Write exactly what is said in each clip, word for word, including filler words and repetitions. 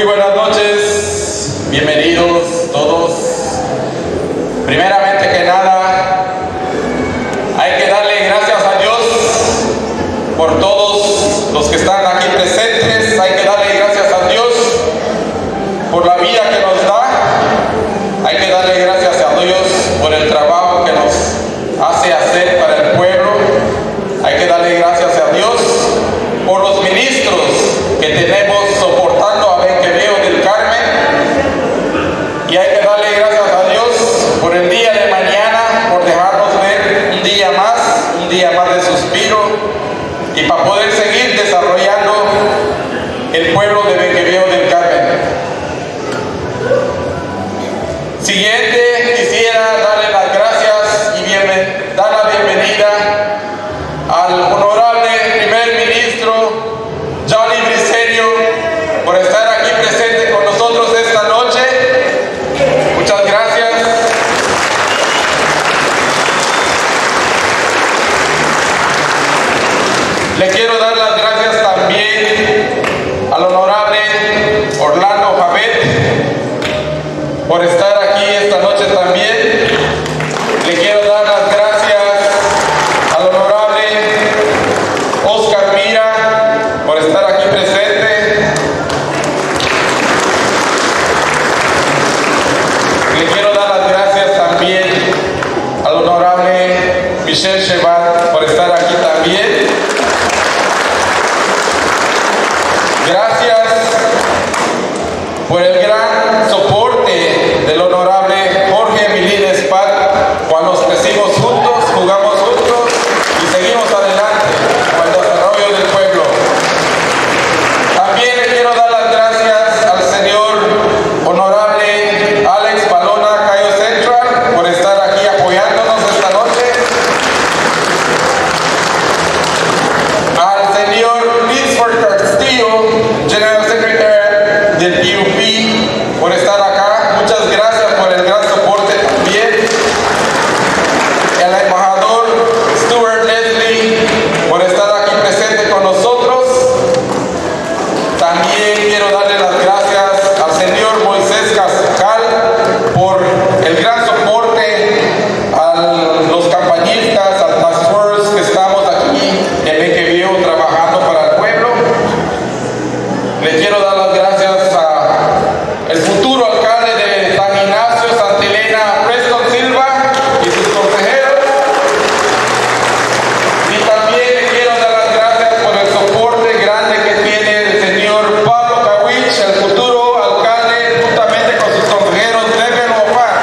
buenas noches, bienvenidos todos. Primeramente que nada, hay que darle gracias a Dios por todos los que están aquí presentes. Hay que darle gracias a Dios por la vida que nos da. Hay que darle gracias a Dios por el trabajo que nos hace hacer para el pueblo. Hay que darle gracias a Dios por los ministros que tenemos soportando a Benqueveo del Carmen. Y hay que darle gracias a Dios por el día de mañana, por dejarnos ver un día más, un día más de suspiro, y para poder seguir desarrollando el pueblo de Benqueveo del Carmen. Siguiente, quisiera darle las gracias y bien, dar la bienvenida al honorable primer ministro Johnny Briceño por estar aquí presente con nosotros esta noche. Muchas gracias. Le quiero dar las gracias también al honorable Orlando Javet por estar aquí esta noche también. Le quiero dar las gracias al honorable Oscar Mira por estar aquí presente. Le quiero dar las gracias también al honorable Michelle Chevat por estar aquí también. Gracias por el gran soporte del honorable Jorge Emilín Espat cuando crecimos juntos, jugamos juntos y seguimos adelante con el desarrollo del pueblo. También le quiero dar las gracias al señor honorable Alex Balona Cayo Central por estar aquí apoyándonos esta noche. Al señor Linsford Castillo, General Secretary del P U P, por estar acá. Muchas gracias por el gran soporte también. El embajador Stuart Leslie por estar aquí presente con nosotros. También quiero darle las gracias al señor Moisés Cascal por el gran soporte, a los campañistas, al Task Force que estamos aquí en Benqueveo trabajando para el pueblo. Le quiero dar las gracias a el futuro alcalde de San Ignacio, Santa Elena, Preston Silva, y sus consejeros. Y también le quiero dar las gracias por el soporte grande que tiene el señor Pablo Kawich, el futuro alcalde, juntamente con sus consejeros de Belopar.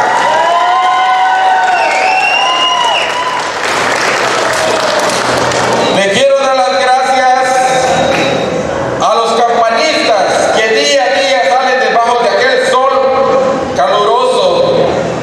Le quiero dar las gracias a los campañistas que día a día salen debajo de aquel sol caluroso,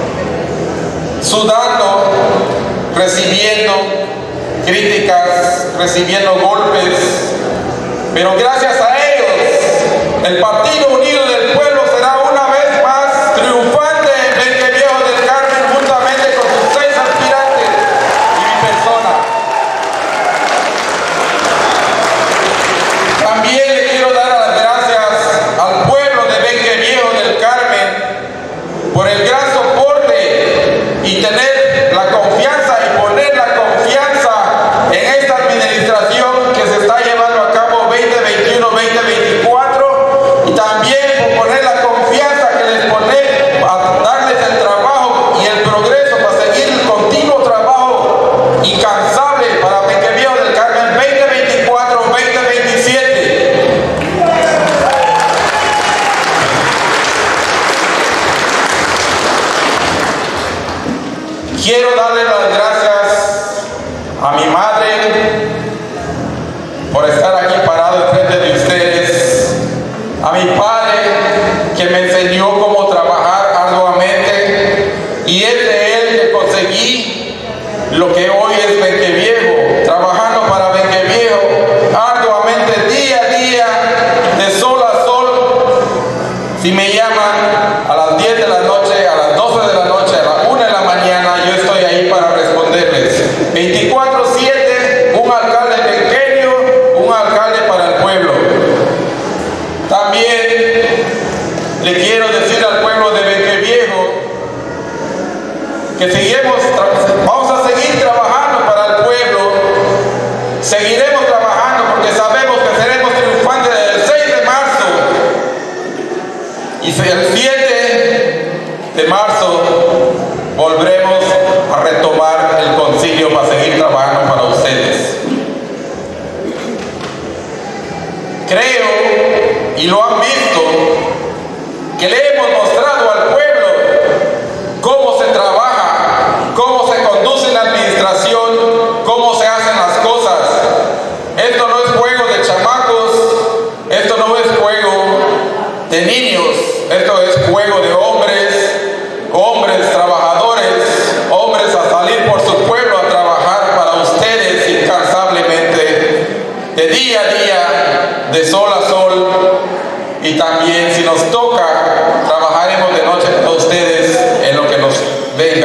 sudando, recibiendo críticas, recibiendo golpes, pero gracias a ellos el Partido Unido del Pueblo será una vez más triunfante en Benqueveo del Carmen, juntamente con sus seis aspirantes y mi persona. También le quiero dar las gracias al pueblo de Benqueveo del Carmen por el gran soporte y tener la confianza y poner la confianza en esta administración que se está llevando a cabo veinte veintiuno veinte veinticuatro, y también por poner la confianza que les pone a darles el trabajo y el progreso para seguir el continuo trabajo incansable para Benqueveo del Carmen veinte veinticuatro veinte veintisiete. Quiero darle las gracias a mi madre por estar aquí parado enfrente de ustedes, a mi padre que me enseñó cómo trabajar arduamente, y es de él que conseguí lo que hoy es Benqueveo, trabajando para Benqueveo arduamente día a día, de sol a sol. Si me llaman a las diez de la noche, a las doce de la noche, a la una de la mañana, yo estoy ahí para responderles. veinticuatro siete, un alcalde pequeño, un alcalde para el pueblo. También le quiero decir al pueblo de Benqueviejo que seguimos, vamos a seguir trabajando para el pueblo, seguiremos trabajando porque sabemos que seremos triunfantes el seis de marzo y el siete de marzo volveremos a retomar el concilio para seguir trabajando para ustedes. Creo, y lo han visto, que le hemos mostrado al pueblo cómo se trabaja, cómo se conduce la administración, cómo se hacen las cosas. Esto no es juego de chamacos, esto no es juego de niños, esto es juego de hombres, hombres trabajadores, hombres a salir por su pueblo a trabajar para ustedes incansablemente, de día a día, de sol a sol, y también si nos toca, trabajaremos de noche para ustedes en lo que nos venga.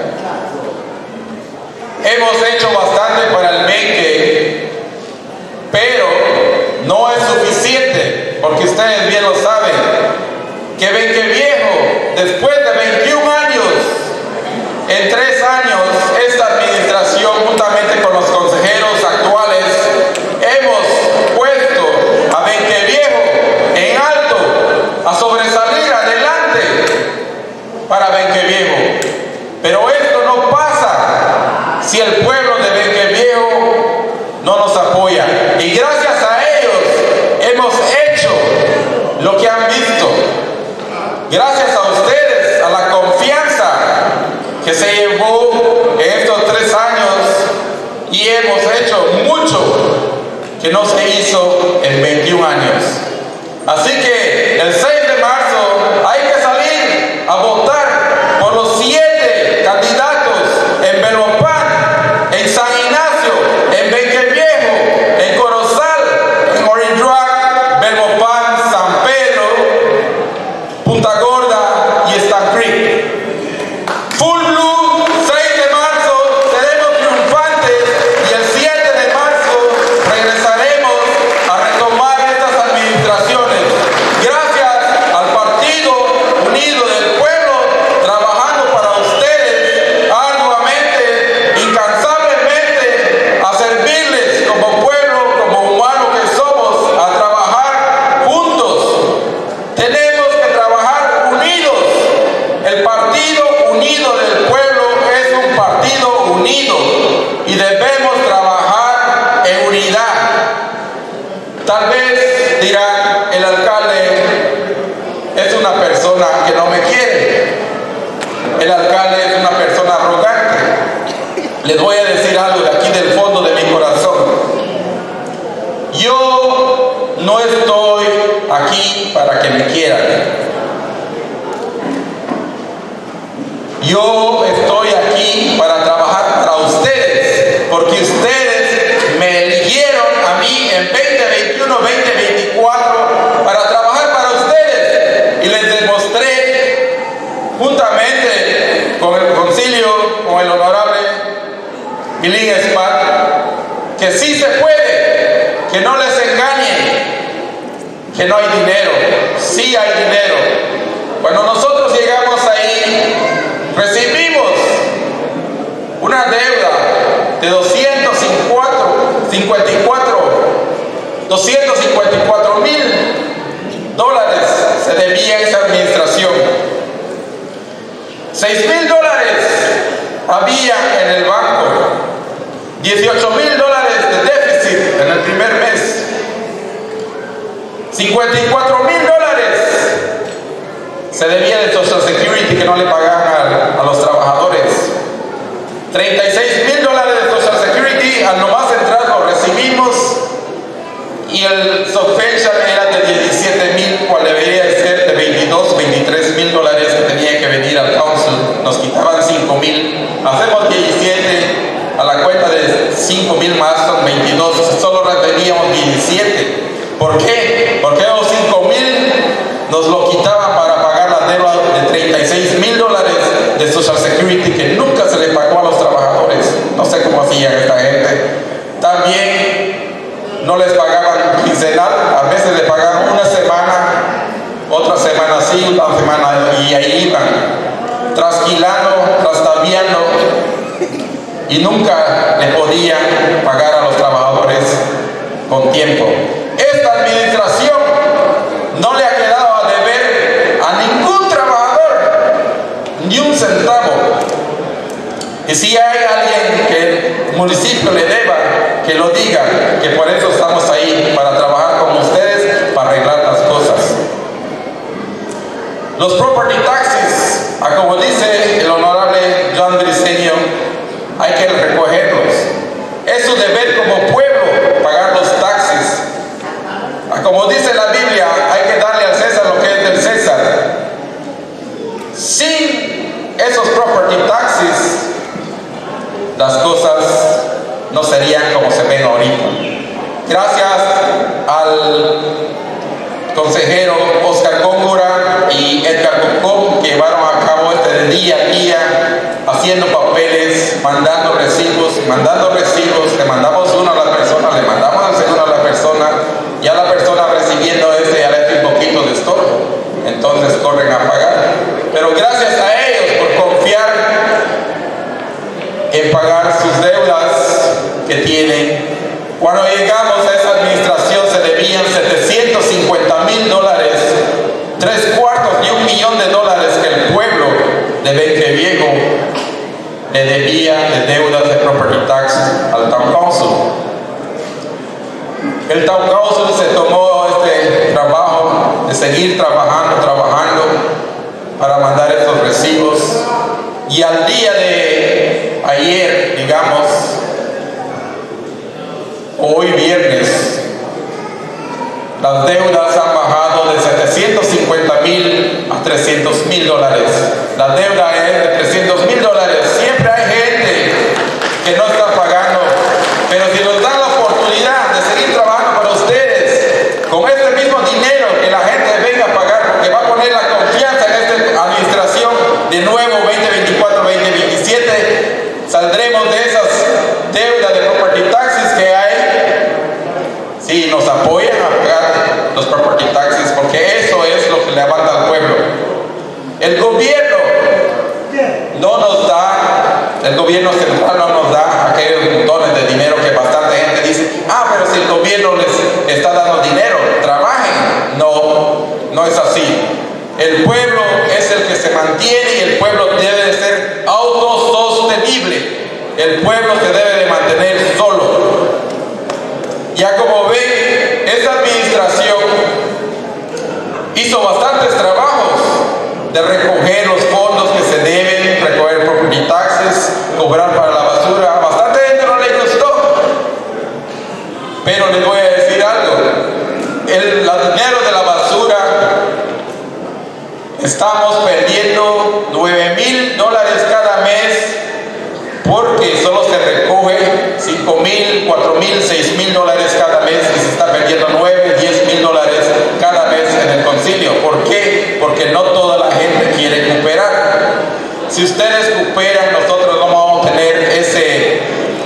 Hemos hecho bastante para el Benque, pero no es suficiente, porque ustedes bien lo saben, que Benqueviejo, después de veintiún años, en tres años, esta administración, juntamente con los consejeros actuales, hemos puesto a Benqueviejo en alto, a sobresalir adelante para Benqueviejo. Pero esto no pasa si el pueblo de Benqueviejo no nos apoya. Y gracias a ellos hemos hecho lo que han visto. Gracias a ustedes, a la confianza que se llevó en estos tres años, y hemos hecho mucho que no se hizo en veintiún años. Así que el seis de marzo hay que salir a votar por los siete candidatos en Belmopan, en San Ignacio, en Benqueviejo, en Corozal, en Orange Rock, Belmopan, San Pedro, Punta Gorda y Stan Creek. Full Blue, seis de marzo, seremos triunfantes, y el siete de marzo regresaremos a retomar estas administraciones. Gracias al Partido Unido del Pueblo, trabajando para ustedes arduamente, incansablemente, a servirles como pueblo, como humano que somos, a trabajar juntos. Tenemos que trabajar unidos. El Partido Unido del Pueblo es un partido unido y debemos trabajar en unidad. Tal vez dirán, el alcalde es una persona que no me quiere, el alcalde es una persona arrogante. Les voy a decir algo de aquí del fondo de mi corazón. Yo no estoy aquí para que me quieran. Yo estoy aquí para trabajar para ustedes, porque ustedes me eligieron a mí en veinte veintiuno, veinte veinticuatro para trabajar para ustedes, y les demostré juntamente con el concilio, con el honorable Milín Espat, que sí se puede, que no les engañen, que no hay dinero. Sí hay dinero. Cuando nosotros llegamos ahí, recibimos una deuda de doscientos cincuenta y cuatro mil dólares se debía a esa administración. seis mil dólares había en el banco, dieciocho mil dólares de déficit en el primer mes, cincuenta y cuatro mil dólares se debía de Social Security que no le pagaban a, a los trabajadores. treinta y seis mil dólares de Social Security, al nomás entrar lo recibimos, y el subvention era de diecisiete mil, cual debería ser de veintidós, veintitrés mil dólares que tenía que venir al council. Nos quitaban cinco mil, hacemos diecisiete, a la cuenta de cinco mil más son veintidós, solo reteníamos diecisiete. ¿Por qué? Porque los cinco mil nos lo quitaban para pagar la deuda de treinta y seis mil dólares de Social Security que nunca se le pagó a los trabajadores. No sé cómo hacían esta gente. También no les pagaban quincenal, a veces le pagaban una semana, otra semana sí, a la semana y ahí iban, trasquilando, trastabiando, y nunca le podían pagar a los trabajadores con tiempo. Esta administración no le ha quedado a deber a ningún trabajador ni un centavo. Y si hay alguien que el municipio le deba, que lo diga, que por eso estamos ahí, para trabajar con ustedes, para arreglar las cosas. Los property taxes, como dice el honorable John Briceño, hay que recogerlos. Es su deber como pueblo pagar los taxes. Como dice la Biblia, hay que darle al César lo que es del César. Sin esos property taxes, las cosas no serían como se ven ahorita. Gracias al consejero Oscar Góngora y Edgar Cocó, que llevaron a cabo este día a día haciendo papeles, mandando recibos, mandando recibos, le mandamos uno a la persona, le mandamos el segundo a la persona, ya la persona recibiendo este ya le hace un poquito de estorbo, entonces corren a pagar. Pero gracias a ellos por confiar en pagar sus deudas que tienen. Cuando llegamos a esa administración se debían setecientos cincuenta mil dólares, tres cuartos de un millón de dólares que el pueblo de Benque Viejo le debía de deudas de property tax al Town Council. El Town Council se tomó este trabajo de seguir trabajando, trabajando para mandar estos recibos, y al día de ayer, digamos, hoy viernes, las deudas han bajado de setecientos cincuenta mil a trescientos mil dólares. La deuda es de trescientos mil dólares. Siempre hay gente que no está pagando, pero si nos dan la oportunidad de seguir trabajando para ustedes, con este mismo dinero que la gente venga a pagar, porque va a poner la confianza en esta administración de nuevo veinte veinticuatro veinte veintisiete, saldremos de esas deudas de property taxes que hay. Si nos apoyan a pagar los property taxes, porque eso es lo que levanta al pueblo. El gobierno no nos da, el gobierno central no nos da aquellos montones de dinero que bastante gente dice, ah, pero si el gobierno les está dando dinero, trabajen. No, no es así. El pueblo es el que se mantiene y el pueblo debe de ser autosostenible. El pueblo se debe de mantener solo. Ya como ven, esta administración hizo bastantes trabajos de recoger los fondos que se deben, recoger property taxes, cobrar para la basura. Bastante gente no le gustó, pero les voy a decir algo. El dinero de la basura, estamos perdiendo nueve mil dólares cada mes, porque solo se recoge cinco mil, cuatro mil, seis mil dólares cada mes, y se está perdiendo nueve, diez mil dólares cada mes en el concilio. ¿Por qué? Porque no toda la gente quiere cooperar. Si ustedes cooperan, nosotros no vamos a tener ese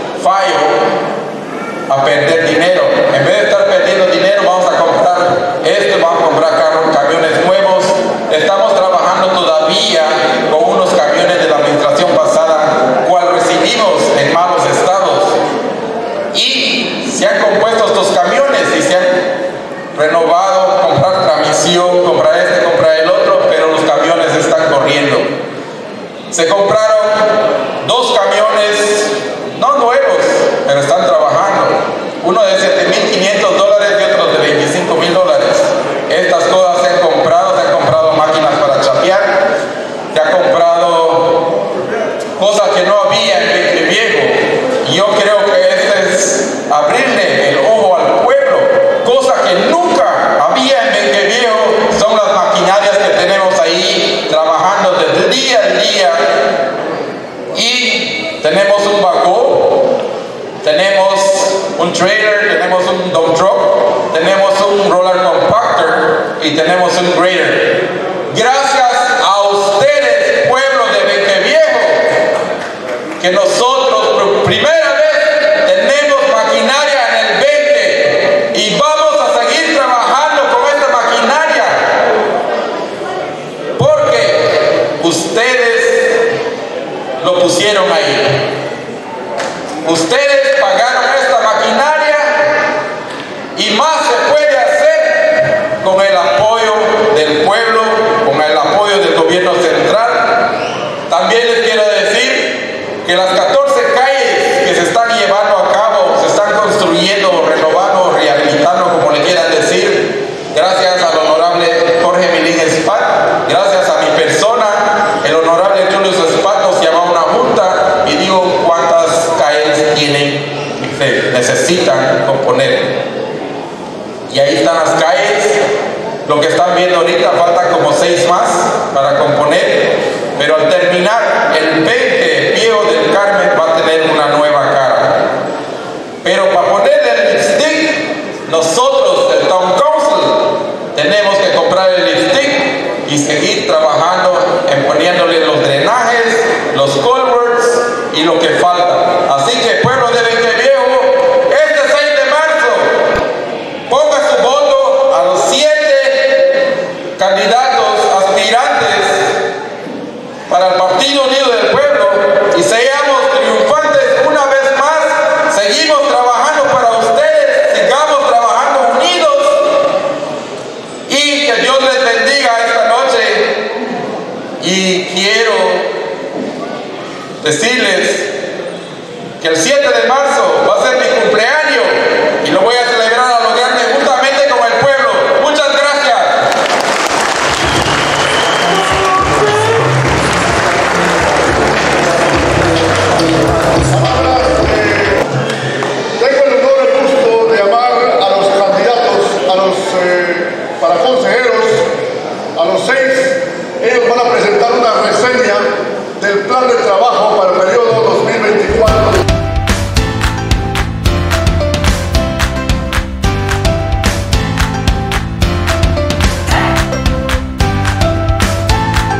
fallo a perder dinero. En vez de estar perdiendo dinero, vamos a comprar esto, vamos a comprar carros, camiones nuevos. Estamos trabajando todavía con unos camiones de la administración pasada, cual recibimos en malos estados, y se han compuesto estos camiones y se han renovado, comprar transmisión, comprar este, comprar el otro, pero los camiones están corriendo. Se compraron dos camiones, no nuevos, pero están trabajando, uno de siete mil quinientos dólares y otro de veinticinco mil dólares. Estas cosas se han comprado, se han comprado máquinas para chapear, se ha comprado cosas que no había en Benque Viejo, y yo creo que este es abrirle el ojo al pueblo. Cosa que nunca había en Benque Viejo son las maquinarias que tenemos ahí trabajando desde día a día, y tenemos un vagón, tenemos un trailer, tenemos un dump truck, tenemos un roller compactor y tenemos un grader. Gracias a ustedes, pueblo de Benque Viejo, que nosotros por primera vez tenemos maquinaria en el Benque, y vamos a seguir trabajando con esta maquinaria. ustedes lo pusieron ahí. Ustedes pagaron esta maquinaria y más se puede hacer con el apoyo del pueblo, con el apoyo del gobierno central. También les quiero decir que las catorce calles que se están llevando a cabo, se están construyendo, renovando, rehabilitando, como le quieran decir, gracias al honorable Jorge Milín Espat, gracias a mi persona, el honorable Julio Espat nos llamó a una junta y dijo cuántas calles tienen, se necesitan componer. Y ahí están las calles, lo que están viendo ahorita, faltan como seis más para componer, pero al terminar el veinte Pío del Carmen va a tener una nueva cara. Pero para ponerle el lipstick, nosotros, el Town Council, tenemos que comprar el lipstick y seguir trabajando en poniéndole los drenajes, los culverts y lo que falta. Así que pueblo de Benqueviejo, este seis de marzo, ponga su voto a los siete candidatos aspirantes para el Partido Unido del Pueblo y seamos triunfantes una vez más. Seguimos trabajando para ustedes, sigamos trabajando unidos y que Dios les bendiga esta noche. Y quiero decirles que el siete de marzo